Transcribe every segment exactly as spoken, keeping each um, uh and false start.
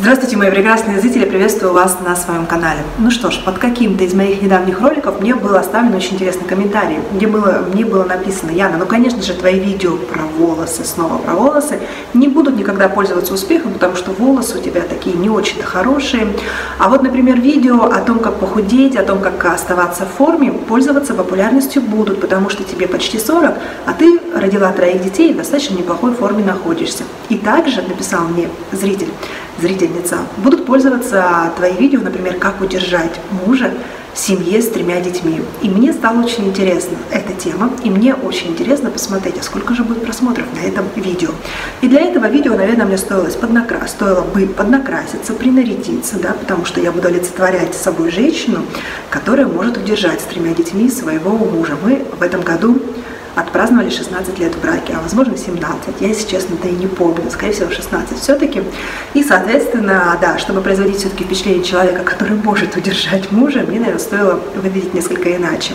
Здравствуйте, мои прекрасные зрители, приветствую вас на своем канале. Ну что ж, под каким-то из моих недавних роликов мне был оставлен очень интересный комментарий, где было, мне было написано: Яна, ну конечно же твои видео про волосы, снова про волосы, не будут никогда пользоваться успехом, потому что волосы у тебя такие не очень-то хорошие. А вот, например, видео о том, как похудеть, о том, как оставаться в форме, пользоваться популярностью будут, потому что тебе почти сорок, а ты родила троих детей и в достаточно неплохой форме находишься. И также написал мне зритель, зрительница, будут пользоваться твои видео, например, как удержать мужа в семье с тремя детьми. И мне стало очень интересна эта тема, и мне очень интересно посмотреть, а сколько же будет просмотров на этом видео. И для этого видео, наверное, мне стоило, поднакра... стоило бы поднакраситься, принарядиться, да, потому что я буду олицетворять с собой женщину, которая может удержать с тремя детьми своего мужа. Мы в этом году отпраздновали шестнадцать лет в браке, а возможно семнадцать, я, если честно-то и не помню, скорее всего шестнадцать все-таки. И, соответственно, да, чтобы производить все-таки впечатление человека, который может удержать мужа, мне, наверное, стоило выглядеть несколько иначе.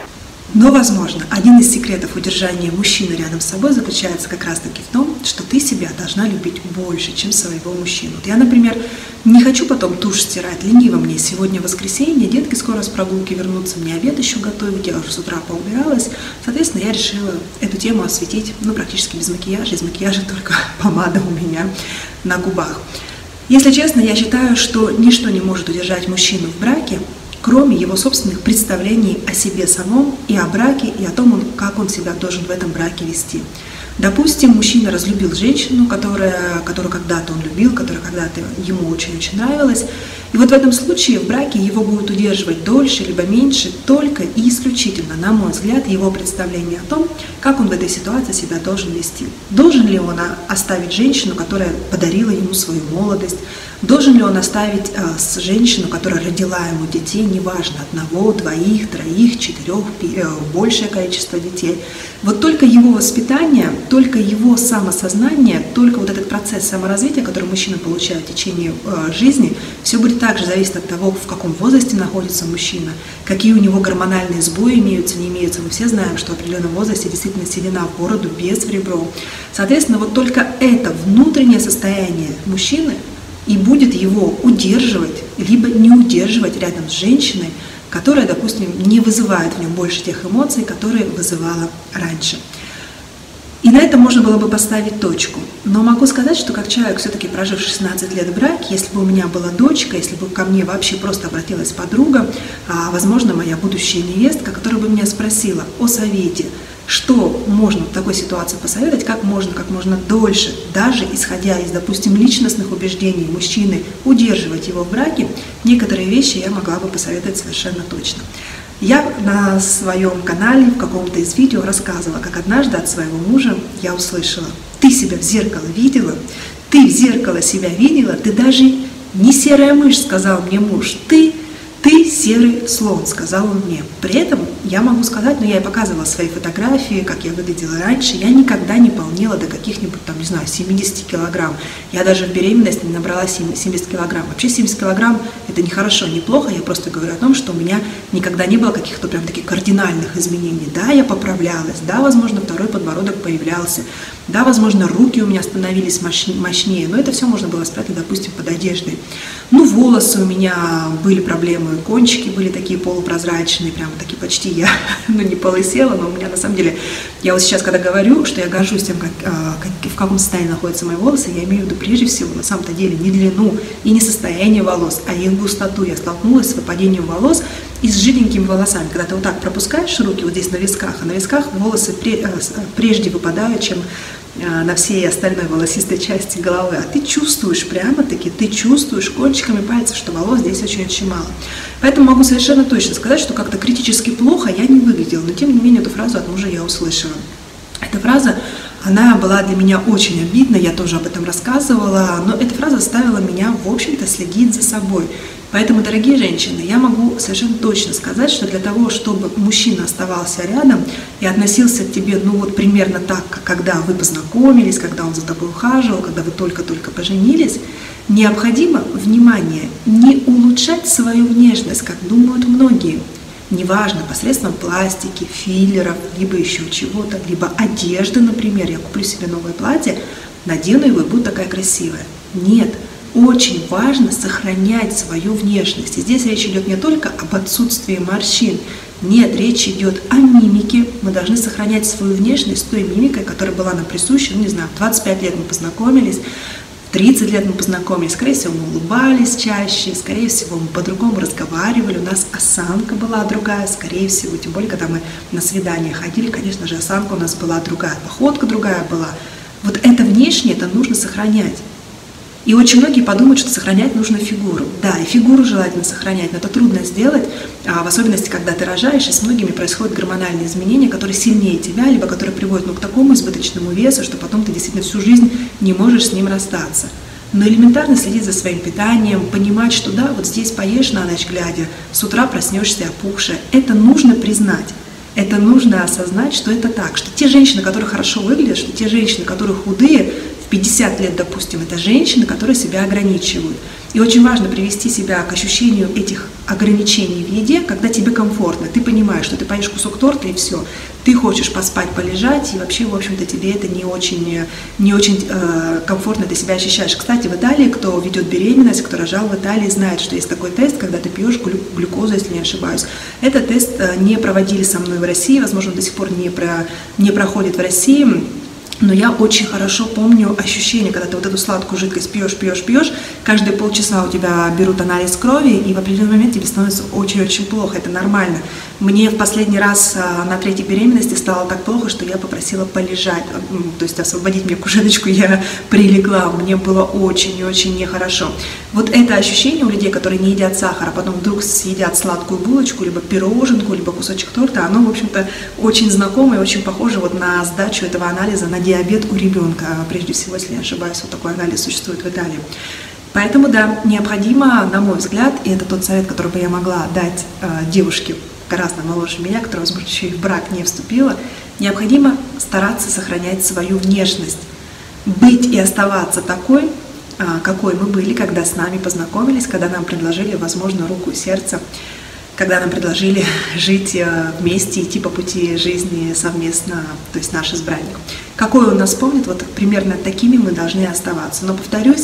Но, возможно, один из секретов удержания мужчины рядом с собой заключается как раз-таки в том, что ты себя должна любить больше, чем своего мужчину. Вот я, например, не хочу потом тушь стирать, лениво мне, сегодня воскресенье, детки скоро с прогулки вернутся, мне обед еще готовить, я уже с утра поубиралась. Соответственно, я решила эту тему осветить, ну, практически без макияжа, из макияжа только помада у меня на губах. Если честно, я считаю, что ничто не может удержать мужчину в браке, кроме его собственных представлений о себе самом и о браке, и о том, как он себя должен в этом браке вести. Допустим, мужчина разлюбил женщину, которая, которую когда-то он любил, которая когда-то ему очень-очень нравилась. И вот в этом случае в браке его будут удерживать дольше, либо меньше, только и исключительно, на мой взгляд, его представление о том, как он в этой ситуации себя должен вести. Должен ли он оставить женщину, которая подарила ему свою молодость? Должен ли он оставить э, женщину, которая родила ему детей, неважно, одного, двоих, троих, четырех, э, большее количество детей? Вот только его воспитание, только его самосознание, только вот этот процесс саморазвития, который мужчина получает в течение э, жизни, все будет также зависеть от того, в каком возрасте находится мужчина, какие у него гормональные сбои имеются, не имеются. Мы все знаем, что в определенном возрасте действительно седина в бороду, без в ребро. Соответственно, вот только это внутреннее состояние мужчины и будет его удерживать, либо не удерживать рядом с женщиной, которая, допустим, не вызывает в нем больше тех эмоций, которые вызывала раньше. И на этом можно было бы поставить точку. Но могу сказать, что как человек, все-таки прожив шестнадцать лет в браке, если бы у меня была дочка, если бы ко мне вообще просто обратилась подруга, а, возможно, моя будущая невестка, которая бы меня спросила о совете, что можно в такой ситуации посоветовать, как можно, как можно дольше, даже исходя из, допустим, личностных убеждений мужчины, удерживать его в браке, некоторые вещи я могла бы посоветовать совершенно точно. Я на своем канале в каком-то из видео рассказывала, как однажды от своего мужа я услышала: ты себя в зеркало видела, ты в зеркало себя видела, ты даже не серая мышь, сказал мне муж, ты Ты серый слон, сказал он мне. При этом я могу сказать, но я и показывала свои фотографии, как я выглядела раньше, я никогда не полнела до каких-нибудь, там, не знаю, семидесяти килограмм. Я даже в беременности не набрала семьдесят килограмм. Вообще семьдесят килограмм это не хорошо, не плохо, я просто говорю о том, что у меня никогда не было каких-то прям таких кардинальных изменений. Да, я поправлялась, да, возможно, второй подбородок появлялся, да, возможно, руки у меня становились мощнее, но это все можно было спрятать, допустим, под одеждой. Ну, волосы у меня были проблемы, кончики были такие полупрозрачные, прямо такие почти я, ну, не полысела, но у меня на самом деле, я вот сейчас, когда говорю, что я горжусь тем, как, как, в каком состоянии находятся мои волосы, я имею в виду прежде всего, на самом-то деле, не длину и не состояние волос, а их густоту. Я столкнулась с выпадением волос и с жиденькими волосами. Когда ты вот так пропускаешь руки вот здесь на висках, а на висках волосы прежде выпадают, чем на всей остальной волосистой части головы, а ты чувствуешь прямо-таки, ты чувствуешь кончиками пальцев, что волос здесь очень-очень мало. Поэтому могу совершенно точно сказать, что как-то критически плохо я не выглядела, но тем не менее эту фразу от мужа я услышала. Эта фраза, она была для меня очень обидна, я тоже об этом рассказывала, но эта фраза заставила меня, в общем-то, следить за собой. Поэтому, дорогие женщины, я могу совершенно точно сказать, что для того, чтобы мужчина оставался рядом и относился к тебе, ну вот примерно так, как когда вы познакомились, когда он за тобой ухаживал, когда вы только-только поженились, необходимо, внимание, не улучшать свою внешность, как думают многие. Неважно, посредством пластики, филлеров, либо еще чего-то, либо одежды, например. Я куплю себе новое платье, надену его и буду такая красивая. Нет. очень важно сохранять свою внешность. И здесь речь идет не только об отсутствии морщин. Нет, речь идет о мимике. Мы должны сохранять свою внешность с той мимикой, которая была нам присуща, ну не знаю, в двадцать пять лет мы познакомились, в тридцать лет мы познакомились, скорее всего, мы улыбались чаще, скорее всего, мы по-другому разговаривали, у нас осанка была другая, скорее всего, тем более, когда мы на свидания ходили, конечно же, осанка у нас была другая, походка другая была. Вот это внешнее, это нужно сохранять. И очень многие подумают, что сохранять нужно фигуру. Да, и фигуру желательно сохранять, но это трудно сделать, в особенности, когда ты рожаешь, и с многими происходят гормональные изменения, которые сильнее тебя, либо которые приводят ну, к такому избыточному весу, что потом ты действительно всю жизнь не можешь с ним расстаться. Но элементарно следить за своим питанием, понимать, что да, вот здесь поешь на ночь глядя, с утра проснешься опухшая. Это нужно признать. Это нужно осознать, что это так, что те женщины, которые хорошо выглядят, что те женщины, которые худые, в пятьдесят лет, допустим, это женщины, которые себя ограничивают. И очень важно привести себя к ощущению этих ограничений в еде, когда тебе комфортно. Ты понимаешь, что ты поешь кусок торта и все. Ты хочешь поспать, полежать, и вообще, в общем-то, тебе это не очень, не очень э, комфортно ты себя ощущаешь. Кстати, в Италии, кто ведет беременность, кто рожал в Италии, знает, что есть такой тест, когда ты пьешь глю глюкозу, если не ошибаюсь. Этот тест э, не проводили со мной в России, возможно, до сих пор не, про, не проходит в России. Но я очень хорошо помню ощущение, когда ты вот эту сладкую жидкость пьешь, пьешь, пьешь, каждые полчаса у тебя берут анализ крови, и в определенный момент тебе становится очень-очень плохо, это нормально. Мне в последний раз на третьей беременности стало так плохо, что я попросила полежать, то есть освободить мне кушеточку, я прилегла, мне было очень и очень нехорошо. Вот это ощущение у людей, которые не едят сахар, а потом вдруг съедят сладкую булочку, либо пироженку, либо кусочек торта, оно, в общем-то, очень знакомое, очень похоже вот на сдачу этого анализа на диабет у ребенка, прежде всего, если не ошибаюсь, вот такой анализ существует в Италии. Поэтому, да, необходимо, на мой взгляд, и это тот совет, который бы я могла дать э, девушке гораздо моложе меня, которая, возможно, еще и в брак не вступила, необходимо стараться сохранять свою внешность, быть и оставаться такой, э, какой мы были, когда с нами познакомились, когда нам предложили, возможно, руку и сердце, когда нам предложили жить вместе, идти по пути жизни совместно, то есть наш избранник. Какой он нас помнит, вот примерно такими мы должны оставаться. Но, повторюсь,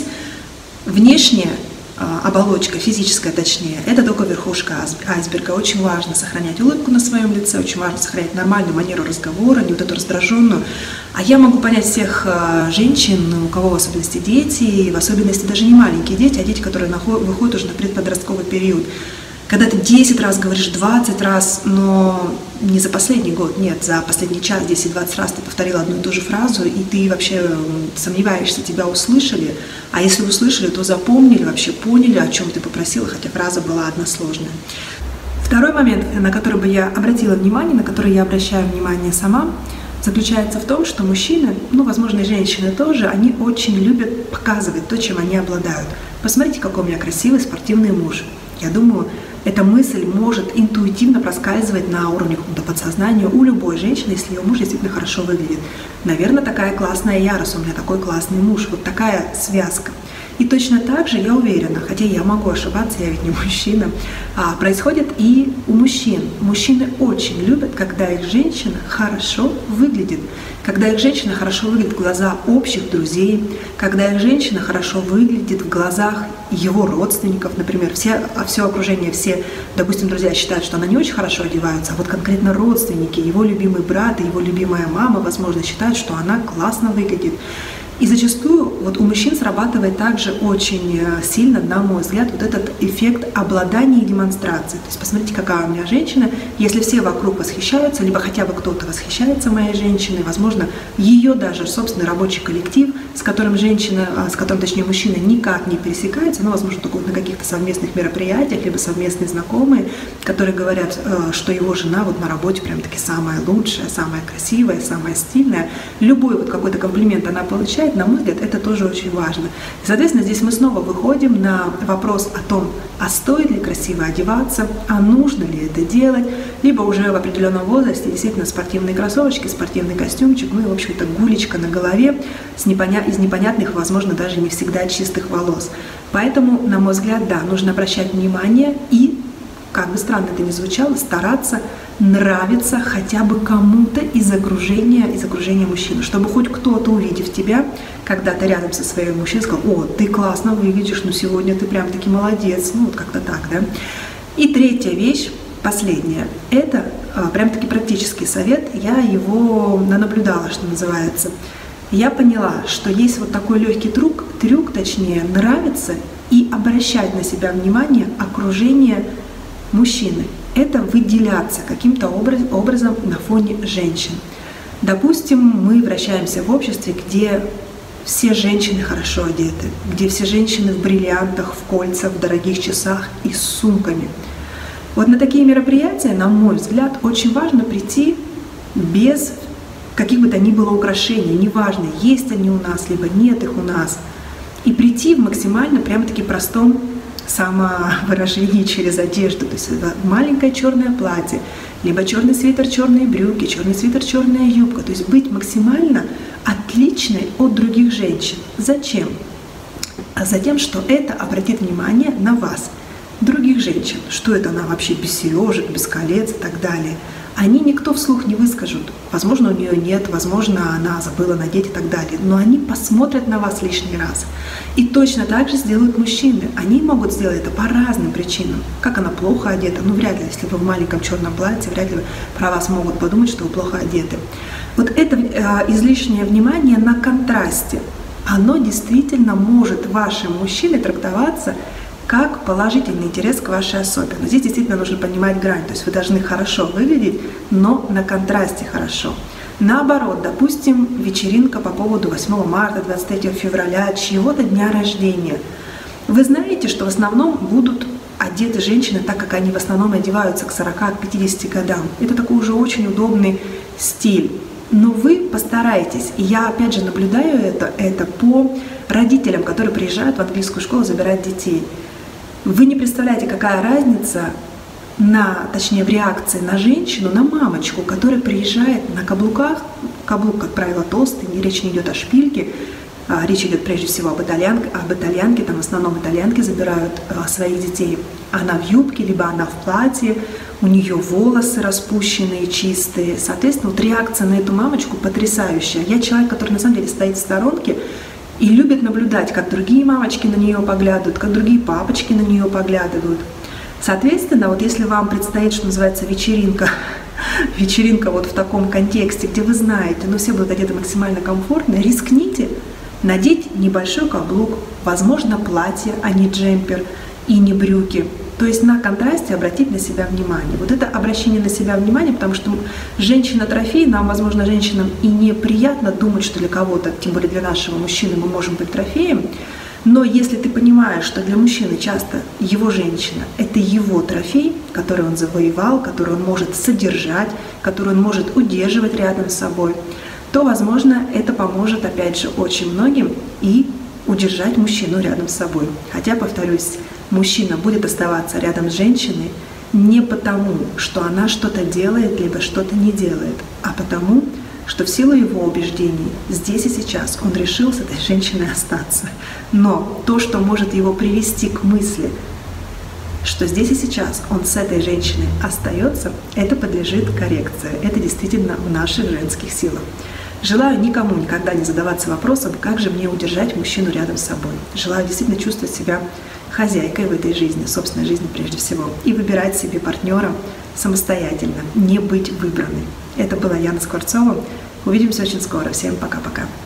внешняя оболочка, физическая точнее, это только верхушка айсберга. Очень важно сохранять улыбку на своем лице, очень важно сохранять нормальную манеру разговора, не вот эту раздраженную. А я могу понять всех женщин, у кого в особенности дети, и в особенности даже не маленькие дети, а дети, которые выходят уже на предподростковый период. Когда ты десять раз говоришь, двадцать раз, но не за последний год, нет, за последний час, десять-двадцать раз ты повторила одну и ту же фразу, и ты вообще сомневаешься, тебя услышали, а если услышали, то запомнили, вообще поняли, о чем ты попросила, хотя фраза была односложная. Второй момент, на который бы я обратила внимание, на который я обращаю внимание сама, заключается в том, что мужчины, ну, возможно, и женщины тоже, они очень любят показывать то, чем они обладают. Посмотрите, какой у меня красивый спортивный муж. Я думаю, эта мысль может интуитивно проскальзывать на уровне какого-то подсознания у любой женщины, если ее муж действительно хорошо выглядит. Наверное, такая классная я, раз у меня такой классный муж, вот такая связка. И точно так же, я уверена, хотя я могу ошибаться, я ведь не мужчина, а, происходит и у мужчин. Мужчины очень любят, когда их женщина хорошо выглядит, когда их женщина хорошо выглядит в глазах общих друзей, когда их женщина хорошо выглядит в глазах его родственников, например, все, все окружение, все, допустим, друзья считают, что она не очень хорошо одевается, а вот конкретно родственники, его любимый брат и его любимая мама, возможно, считают, что она классно выглядит. И зачастую вот у мужчин срабатывает также очень сильно, на мой взгляд, вот этот эффект обладания и демонстрации. То есть посмотрите, какая у меня женщина, если все вокруг восхищаются, либо хотя бы кто-то восхищается моей женщиной, возможно, ее даже собственный рабочий коллектив, с которым женщина, с которым, точнее, мужчина никак не пересекается, но, возможно, только на каких-то совместных мероприятиях, либо совместные знакомые, которые говорят, что его жена вот на работе прям-таки самая лучшая, самая красивая, самая стильная. Любой вот какой-то комплимент она получает, на мой взгляд, это тоже очень важно. И, соответственно, здесь мы снова выходим на вопрос о том, а стоит ли красиво одеваться, а нужно ли это делать, либо уже в определенном возрасте действительно спортивные кроссовочки, спортивный костюмчик, ну и, в общем-то, гулечка на голове с непоня... из непонятных, возможно, даже не всегда чистых волос. Поэтому, на мой взгляд, да, нужно обращать внимание и как бы странно это ни звучало, стараться нравиться хотя бы кому-то из окружения, из окружения мужчины, чтобы хоть кто-то, увидев тебя, когда ты рядом со своим мужчиной, сказал: о, ты классно выглядишь, ну сегодня ты прям таки молодец, ну вот как-то так, да. И третья вещь, последняя, это а, прям таки практический совет, я его наблюдала, что называется. Я поняла, что есть вот такой легкий трюк, трюк, точнее, нравится и обращать на себя внимание окружение мужчины. Это выделяться каким-то образ, образом на фоне женщин. Допустим, мы вращаемся в обществе, где все женщины хорошо одеты, где все женщины в бриллиантах, в кольцах, в дорогих часах и с сумками. Вот на такие мероприятия, на мой взгляд, очень важно прийти без каких бы то ни было украшений, неважно, есть они у нас, либо нет их у нас, и прийти в максимально прямо-таки простом самовыражении через одежду, то есть маленькое черное платье, либо черный свитер, черные брюки, черный свитер, черная юбка, то есть быть максимально отличной от других женщин. Зачем? А затем, что это обратит внимание на вас, других женщин, что это она вообще без сережек, без колец и так далее. Они никто вслух не выскажут. Возможно, у нее нет, возможно, она забыла надеть и так далее. Но они посмотрят на вас лишний раз. И точно так же сделают мужчины. Они могут сделать это по разным причинам. Как она плохо одета? Ну, вряд ли, если вы в маленьком черном платье, вряд ли про вас могут подумать, что вы плохо одеты. Вот это э, излишнее внимание на контрасте, оно действительно может вашим мужчиной трактоваться как положительный интерес к вашей особе. Но здесь действительно нужно понимать грань. То есть вы должны хорошо выглядеть, но на контрасте хорошо. Наоборот, допустим, вечеринка по поводу восьмого марта, двадцать третьего февраля, чьего-то дня рождения. Вы знаете, что в основном будут одеты женщины так, как они в основном одеваются к сорока — пятидесяти годам. Это такой уже очень удобный стиль. Но вы постарайтесь, и я опять же наблюдаю это, это по родителям, которые приезжают в английскую школу забирать детей. Вы не представляете, какая разница, на, точнее в реакции на женщину, на мамочку, которая приезжает на каблуках. Каблук, как правило, толстый, речь не идет о шпильке, а речь идет прежде всего об итальянке, об итальянке, там в основном итальянки забирают а, своих детей. Она в юбке, либо она в платье, у нее волосы распущенные, чистые. Соответственно, вот реакция на эту мамочку потрясающая. Я человек, который на самом деле стоит в сторонке и любит наблюдать, как другие мамочки на нее поглядывают, как другие папочки на нее поглядывают. Соответственно, вот если вам предстоит, что называется, вечеринка, вечеринка вот в таком контексте, где вы знаете, ну все будут одеты максимально комфортно, рискните надеть небольшой каблук, возможно, платье, а не джемпер и не брюки. То есть на контрасте обратить на себя внимание. Вот это обращение на себя внимания, потому что женщина-трофей, нам, возможно, женщинам и неприятно думать, что для кого-то, тем более для нашего мужчины, мы можем быть трофеем. Но если ты понимаешь, что для мужчины часто его женщина – это его трофей, который он завоевал, который он может содержать, который он может удерживать рядом с собой, то, возможно, это поможет, опять же, очень многим и удержать мужчину рядом с собой. Хотя, повторюсь, мужчина будет оставаться рядом с женщиной не потому, что она что-то делает, либо что-то не делает, а потому, что в силу его убеждений здесь и сейчас он решил с этой женщиной остаться. Но то, что может его привести к мысли, что здесь и сейчас он с этой женщиной остается, это подлежит коррекции. Это действительно в наших женских силах. Желаю никому никогда не задаваться вопросом, как же мне удержать мужчину рядом с собой. Желаю действительно чувствовать себя хозяйкой в этой жизни, собственной жизни прежде всего, и выбирать себе партнера самостоятельно, не быть выбранной. Это была Яна Скворцова. Увидимся очень скоро. Всем пока-пока.